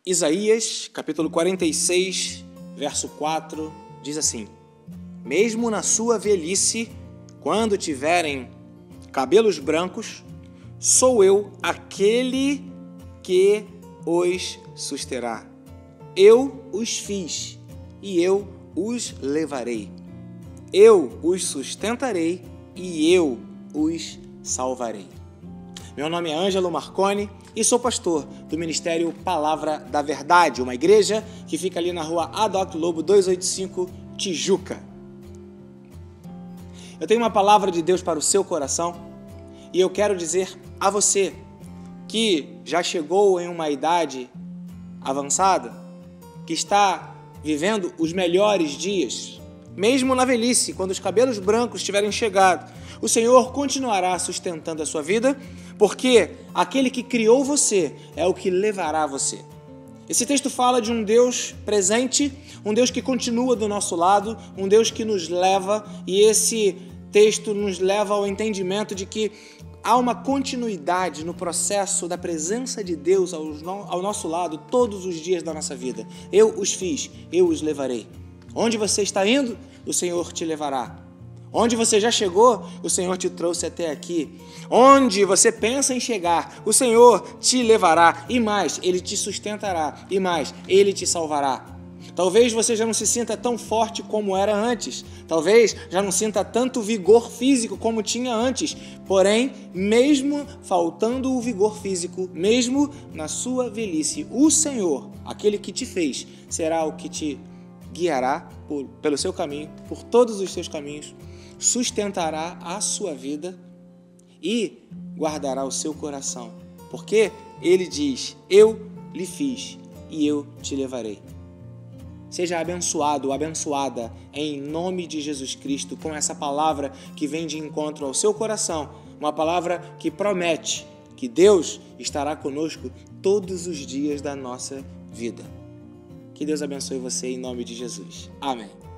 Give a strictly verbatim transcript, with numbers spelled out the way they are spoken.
Isaías, capítulo quarenta e seis, verso quatro, diz assim: mesmo na sua velhice, quando tiverem cabelos brancos, sou eu aquele que os susterá. Eu os fiz e eu os levarei. Eu os sustentarei e eu os salvarei. Meu nome é Ângelo Marconi e sou pastor do Ministério Palavra da Verdade, uma igreja que fica ali na rua Adoc Lobo duzentos e oitenta e cinco, Tijuca. Eu tenho uma palavra de Deus para o seu coração e eu quero dizer a você que já chegou em uma idade avançada, que está vivendo os melhores dias, mesmo na velhice, quando os cabelos brancos tiverem chegado, o Senhor continuará sustentando a sua vida, porque aquele que criou você é o que levará você. Esse texto fala de um Deus presente, um Deus que continua do nosso lado, um Deus que nos leva, e esse texto nos leva ao entendimento de que há uma continuidade no processo da presença de Deus ao nosso lado todos os dias da nossa vida. Eu os fiz, eu os levarei. Onde você está indo, o Senhor te levará. Onde você já chegou, o Senhor te trouxe até aqui. Onde você pensa em chegar, o Senhor te levará. E mais, Ele te sustentará. E mais, Ele te salvará. Talvez você já não se sinta tão forte como era antes. Talvez já não sinta tanto vigor físico como tinha antes. Porém, mesmo faltando o vigor físico, mesmo na sua velhice, o Senhor, aquele que te fez, será o que te guiará por, pelo seu caminho, por todos os seus caminhos, sustentará a sua vida e guardará o seu coração. Porque Ele diz: eu lhe fiz e eu te levarei. Seja abençoado ou abençoada em nome de Jesus Cristo com essa palavra que vem de encontro ao seu coração, uma palavra que promete que Deus estará conosco todos os dias da nossa vida. Que Deus abençoe você em nome de Jesus. Amém.